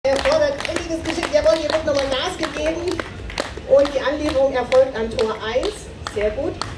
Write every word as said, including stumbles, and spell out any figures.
Er fordert einiges Geschick. Jawohl, hier wird nochmal Gas gegeben. Und die Anlieferung erfolgt an Tor eins. Sehr gut.